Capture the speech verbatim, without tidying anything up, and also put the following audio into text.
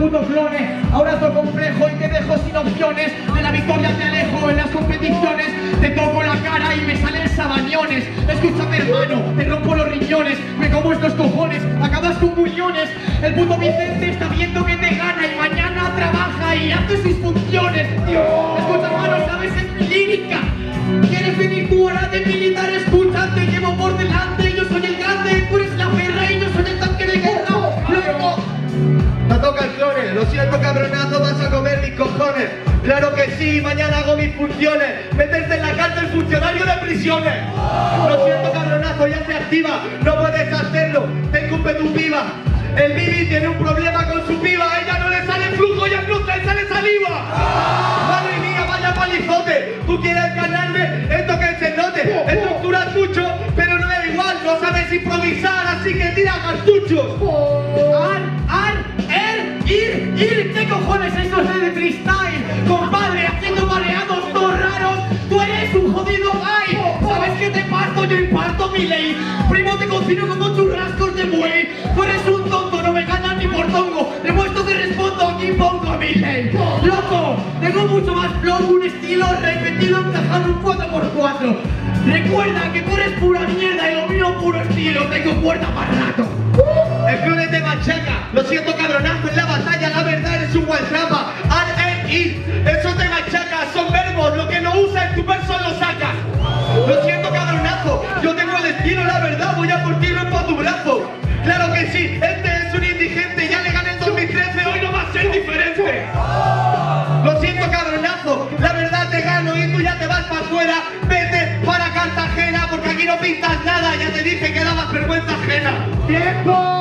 puto clone. Ahora todo complejo y te dejo sin opciones. De la victoria te alejo en las competiciones. Te toco la cara y me salen sabañones. Escúchame hermano, te rompo los riñones. Me como estos cojones, acabas con buñones. El puto Vicente está viendo que te gana y mañana trabaja y hace sus funciones. Escucha hermano, sabes, es mi lírica. ¿Quieres venir tú ahora de militar? Escucha, te llevo por delante. Yo soy el grande, tú eres la perra y yo soy el tanque de guerra. Luego te toca el clone, lo siento cabronazo, vas a comer mis cojones. Claro que sí, mañana hago mis funciones. Meterte en la cárcel funcionario de prisiones. Lo siento cabronazo, ya se activa. No puedes hacerlo, te incumbe tu piba. El Bibi tiene un problema con su piba. A ella no le sale flujo y al cruz le sale saliva. Madre mía, vaya palizote. Tú quieres ganarme, esto que se note. Estructuras mucho, pero no es igual. No sabes improvisar, así que tira cartuchos. Ar, ar, er, ir, ir. ¿Qué cojones esto es de freestyle? Compadre, haciendo mareados todos raros. Tú eres un jodido gay. ¿Sabes qué te parto? Yo imparto mi ley. Primo, te cocino como churrascos de buey. Tú eres un tonto, no me ganas ni por tongo. Demuestro que respondo, aquí pongo mi ley. Loco, tengo mucho más flow, un estilo repetido encajado un cuatro por cuatro. Recuerda que tú eres pura mierda y lo mío puro estilo. Tengo puerta para rato. El clone te machaca, lo siento cabronazo, en la batalla la verdad eres un buen trampa. Al en ir, eso te machaca, son verbos, lo que no usas en tu verso lo sacas. Lo siento cabronazo, yo tengo el estilo, la verdad, voy a por ti, rompo tu brazo. Claro que sí, este es un indigente, ya le gané en dos mil trece, hoy no va a ser diferente. Lo siento cabronazo, la verdad te gano y tú ya te vas para afuera. Vete para Cartagena porque aquí no pintas nada, ya te dije que dabas vergüenza ajena. ¡Tiempo!